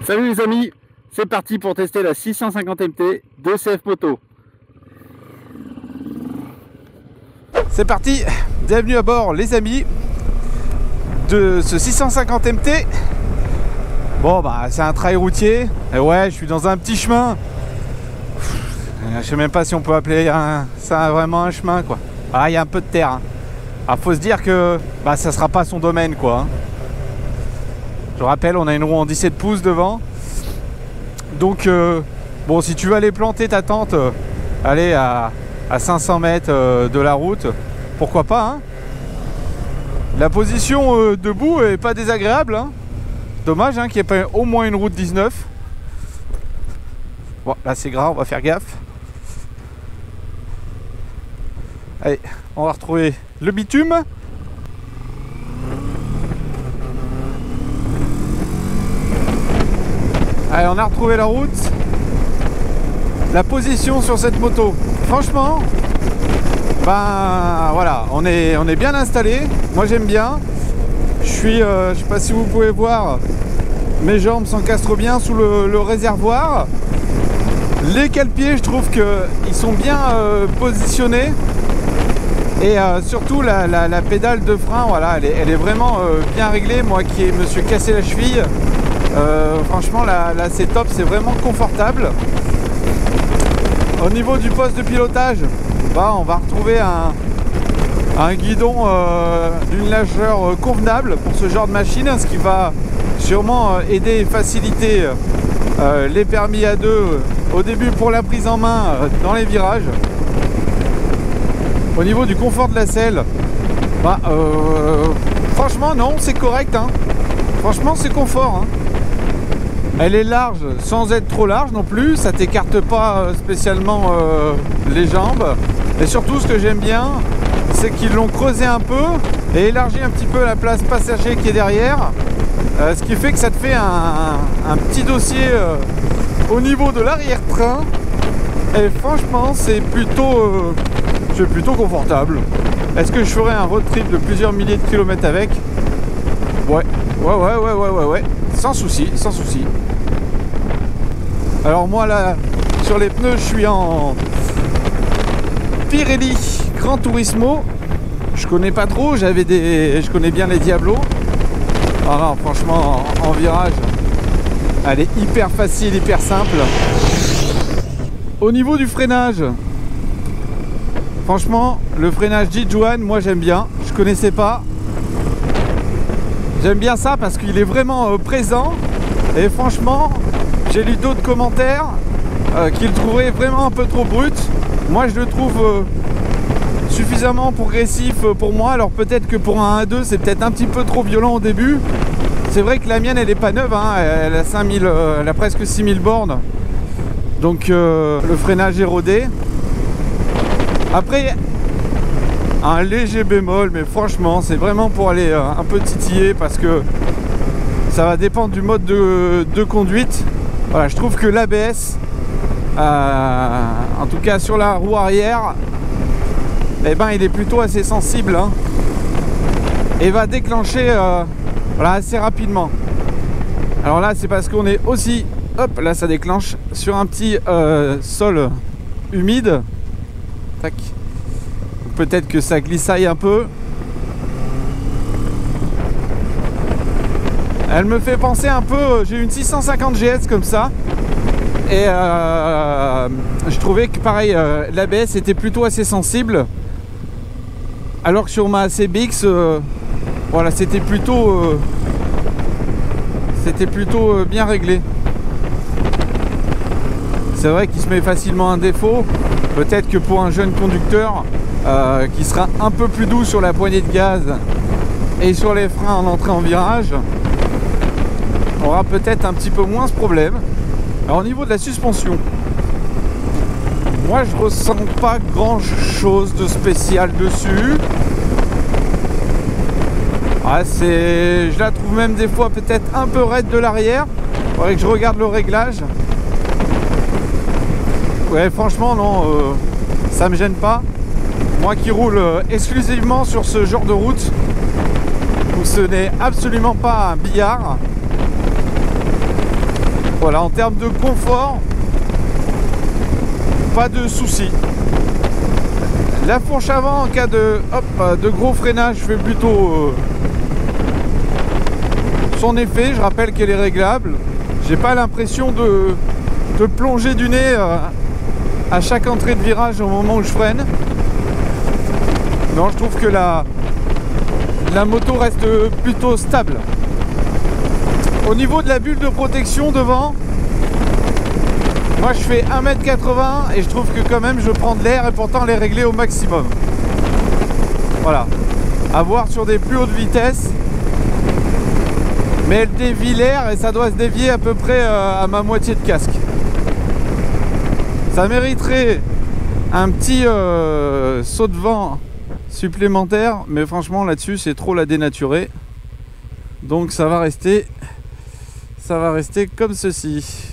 Salut les amis, c'est parti pour tester la 650 MT de CF Moto. C'est parti, bienvenue à bord les amis de ce 650 MT. Bon bah c'est un trail routier, et ouais je suis dans un petit chemin. Je sais même pas si on peut appeler ça vraiment un chemin quoi. Ah il y a un peu de terre hein. Alors faut se dire que bah, ça sera pas son domaine quoi hein. Je rappelle on a une roue en 17 pouces devant. Donc bon si tu veux aller planter ta tente, aller à 500 mètres de la route, pourquoi pas hein. La position debout est pas désagréable hein. Dommage hein, qu'il n'y ait pas au moins une route 19. Bon là c'est gras, on va faire gaffe. Allez, on va retrouver le bitume. Allez, on a retrouvé la route. La position sur cette moto, franchement, ben voilà, on est bien installé. Moi j'aime bien. Je suis, je sais pas si vous pouvez voir, mes jambes s'encastrent bien sous le réservoir. Les cale-pieds, je trouve qu'ils sont bien positionnés. Et surtout la pédale de frein, voilà, elle est vraiment bien réglée. Moi qui me suis cassé la cheville, franchement là c'est top, c'est vraiment confortable. Au niveau du poste de pilotage, bah, on va retrouver un guidon d'une largeur convenable pour ce genre de machine, ce qui va sûrement aider et faciliter les permis à deux au début pour la prise en main dans les virages. Au niveau du confort de la selle, bah, franchement non, c'est correct hein. Franchement c'est confort hein. Elle est large sans être trop large non plus, ça t'écarte pas spécialement les jambes. Et surtout ce que j'aime bien, c'est qu'ils l'ont creusé un peu et élargi un petit peu la place passager qui est derrière. Ce qui fait que ça te fait un petit dossier au niveau de l'arrière-train. Et franchement c'est plutôt confortable. Est-ce que je ferai un road trip de plusieurs milliers de kilomètres avec? Ouais. Sans souci, sans souci. Alors moi là, sur les pneus, je suis en Pirelli Gran Turismo. Je connais pas trop, je connais bien les Diablo. Ah non, franchement, en virage, elle est hyper facile, hyper simple. Au niveau du freinage, franchement, le freinage Jijuan, moi j'aime bien. Je connaissais pas. J'aime bien ça parce qu'il est vraiment présent. Et franchement, j'ai lu d'autres commentaires qui le trouveraient vraiment un peu trop brut. Moi, je le trouve suffisamment progressif pour moi. Alors peut-être que pour un 1.2, c'est peut-être un petit peu trop violent au début. C'est vrai que la mienne, elle n'est pas neuve. Hein. Elle a 5000, elle a presque 6000 bornes. Donc le freinage est rodé. Après, un léger bémol, mais franchement c'est vraiment pour aller un peu titiller parce que ça va dépendre du mode de conduite. Voilà, je trouve que l'ABS en tout cas sur la roue arrière, eh ben, il est plutôt assez sensible hein, et va déclencher voilà, assez rapidement. Alors là c'est parce qu'on est aussi, hop là ça déclenche sur un petit sol humide. Tac. Peut-être que ça glissaille un peu. Elle me fait penser un peu, j'ai une 650 GS comme ça. Et je trouvais que pareil, l'ABS était plutôt assez sensible. Alors que sur ma CBX, voilà, c'était plutôt bien réglé. C'est vrai qu'il se met facilement un défaut. Peut-être que pour un jeune conducteur qui sera un peu plus doux sur la poignée de gaz et sur les freins en entrée en virage, aura peut-être un petit peu moins ce problème. Alors au niveau de la suspension, moi je ressens pas grand chose de spécial dessus. Ah, je la trouve même des fois peut-être un peu raide de l'arrière. Il faudrait que je regarde le réglage. Ouais franchement non, ça me gêne pas. Moi qui roule exclusivement sur ce genre de route où ce n'est absolument pas un billard, Voilà, en termes de confort, pas de soucis. La fourche avant, en cas de gros freinage, fait plutôt son effet. Je rappelle qu'elle est réglable. J'ai pas l'impression de plonger du nez à chaque entrée de virage au moment où je freine. Non, je trouve que la moto reste plutôt stable. Au niveau de la bulle de protection devant, moi je fais 1,80 m et je trouve que quand même je prends de l'air et pourtant elle est réglée au maximum. Voilà. À voir sur des plus hautes vitesses. Mais elle dévie l'air et ça doit se dévier à peu près à ma moitié de casque. Ça mériterait un petit saut de vent supplémentaire, mais franchement là-dessus c'est trop la dénaturer. Donc ça va rester comme ceci.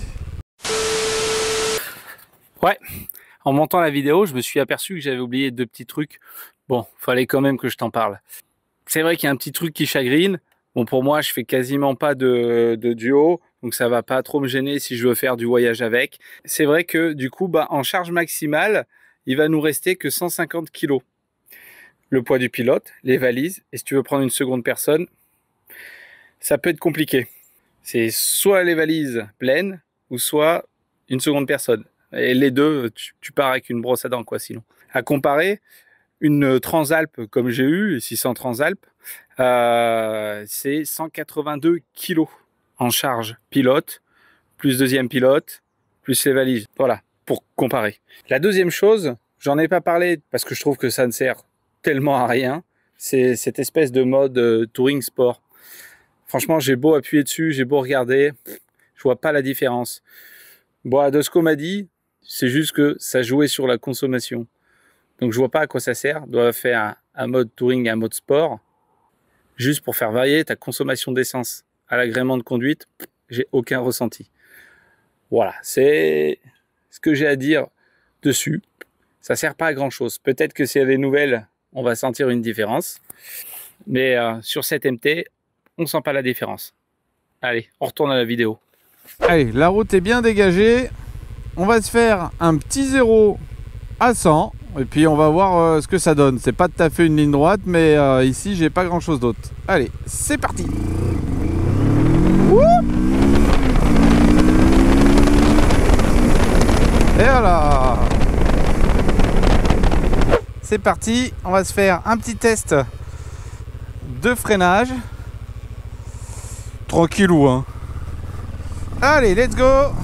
Ouais, en montant la vidéo, je me suis aperçu que j'avais oublié 2 petits trucs. Bon, fallait quand même que je t'en parle. C'est vrai qu'il y a un petit truc qui chagrine. Bon, pour moi, je fais quasiment pas de duo, donc ça va pas trop me gêner si je veux faire du voyage avec. C'est vrai que du coup, en charge maximale, il va nous rester que 150 kg. Le poids du pilote, les valises, et si tu veux prendre une seconde personne, ça peut être compliqué. C'est soit les valises pleines, ou soit une seconde personne. Et les deux, tu pars avec une brosse à dents, quoi, sinon. À comparer, une Transalp comme j'ai eu, 600 Transalp, c'est 182 kg en charge pilote, plus deuxième pilote, plus les valises. Voilà, pour comparer. La deuxième chose, j'en ai pas parlé parce que je trouve que ça ne sert tellement à rien, c'est cette espèce de mode touring sport. Franchement, j'ai beau appuyer dessus, j'ai beau regarder, je vois pas la différence. Bon, Adosco m'a dit, c'est juste que ça jouait sur la consommation. Donc je vois pas à quoi ça sert. On doit faire un mode touring, un mode sport, juste pour faire varier ta consommation d'essence à l'agrément de conduite. J'ai aucun ressenti. Voilà, c'est ce que j'ai à dire dessus. Ça sert pas à grand chose. Peut-être que si elle est nouvelle, on va sentir une différence. Mais sur cette MT, on sent pas la différence. Allez, on retourne à la vidéo. Allez, la route est bien dégagée. On va se faire un petit 0 à 100 et puis on va voir ce que ça donne. C'est pas tout à fait une ligne droite, mais ici j'ai pas grand chose d'autre. Allez, c'est parti. Wouh, et voilà, c'est parti. On va se faire un petit test de freinage. Tranquillou, hein. Allez, let's go.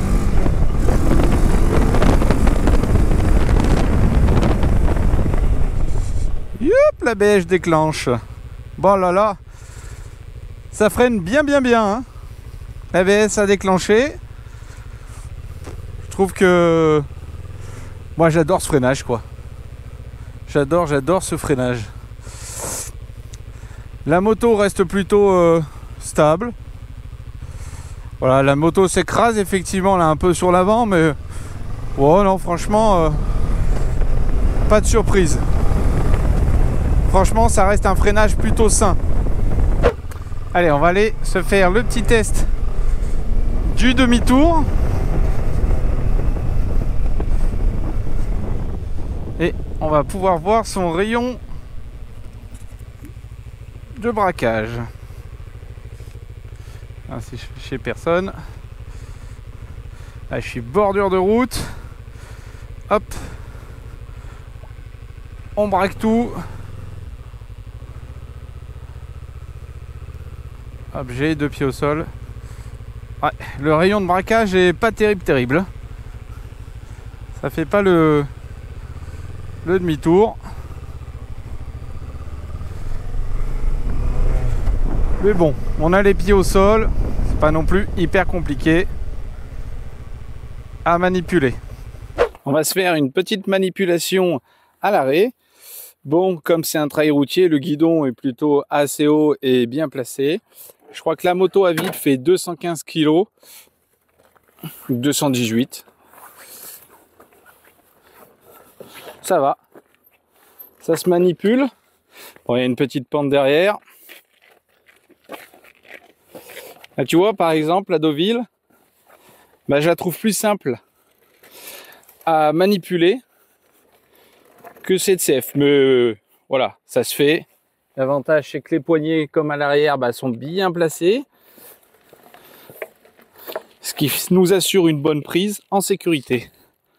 Youp, la beige déclenche. Bon là là, ça freine bien hein. L'ABS a déclenché. Je trouve que moi j'adore ce freinage, quoi. J'adore ce freinage. La moto reste plutôt stable. Voilà, la moto s'écrase effectivement là un peu sur l'avant, mais oh non, franchement pas de surprise. Franchement, ça reste un freinage plutôt sain. Allez, on va aller se faire le petit test du demi-tour. Et on va pouvoir voir son rayon de braquage. Ah, c'est chez personne. Là, je suis bordure de route. Hop. On braque tout. Hop, j'ai 2 pieds au sol. Ouais, le rayon de braquage est pas terrible. Ça fait pas le demi-tour. Mais bon, on a les pieds au sol. C'est pas non plus hyper compliqué à manipuler. On va se faire une petite manipulation à l'arrêt. Bon, comme c'est un trail routier, le guidon est plutôt assez haut et bien placé. Je crois que la moto à vide fait 215 kg. 218. Ça va. Ça se manipule. Bon, il y a une petite pente derrière. Là, tu vois, par exemple, à Deauville, bah, je la trouve plus simple à manipuler que cette CF. Mais voilà, ça se fait. L'avantage, c'est que les poignées, comme à l'arrière, bah, sont bien placées. Ce qui nous assure une bonne prise en sécurité.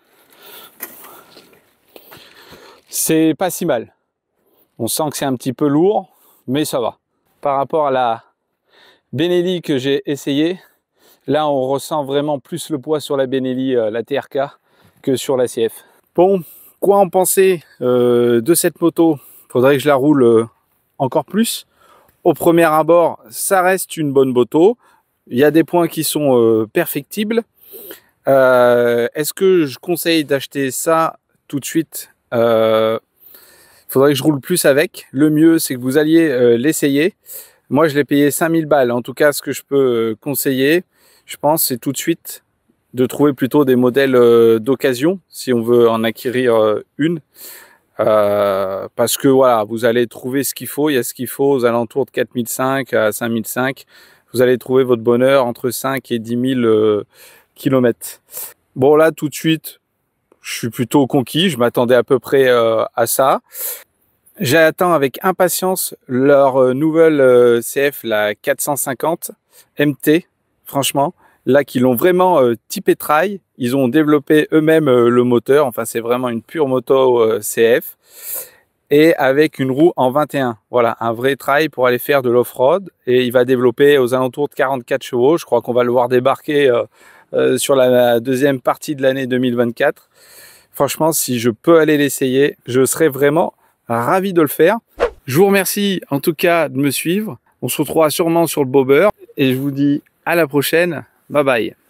C'est pas si mal. On sent que c'est un petit peu lourd, mais ça va. Par rapport à la Benelli que j'ai essayé, là on ressent vraiment plus le poids sur la Benelli, la TRK, que sur la CF. Bon, quoi en penser de cette moto? Faudrait que je la roule encore plus. Au premier abord, ça reste une bonne moto. Il y a des points qui sont perfectibles. Est-ce que je conseille d'acheter ça tout de suite? Faudrait que je roule plus avec. Le mieux, c'est que vous alliez l'essayer. Moi, je l'ai payé 5000 balles. En tout cas, ce que je peux conseiller, je pense, c'est tout de suite de trouver plutôt des modèles d'occasion, si on veut en acquérir une. Parce que voilà, vous allez trouver ce qu'il faut. Il y a ce qu'il faut aux alentours de 4005 à 5005. Vous allez trouver votre bonheur entre 5 et 10 000 kilomètres. Bon, là, tout de suite, je suis plutôt conquis. Je m'attendais à peu près à ça. J'attends avec impatience leur nouvelle CF, la 450 MT. Franchement, là, qu'ils l'ont vraiment typé trail. Ils ont développé eux-mêmes le moteur. Enfin, c'est vraiment une pure moto CF. Et avec une roue en 21. Voilà, un vrai trail pour aller faire de l'off-road. Et il va développer aux alentours de 44 chevaux. Je crois qu'on va le voir débarquer sur la deuxième partie de l'année 2024. Franchement, si je peux aller l'essayer, je serais vraiment ravi de le faire. Je vous remercie en tout cas de me suivre. On se retrouvera sûrement sur le bobber. Et je vous dis à la prochaine. Bye bye.